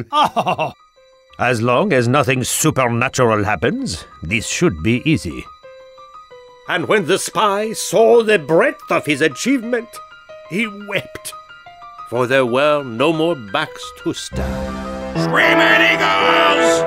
Oh! As long as nothing supernatural happens, this should be easy. And when the spy saw the breadth of his achievement, he wept, for there were no more backs to stab. Screaming eagles!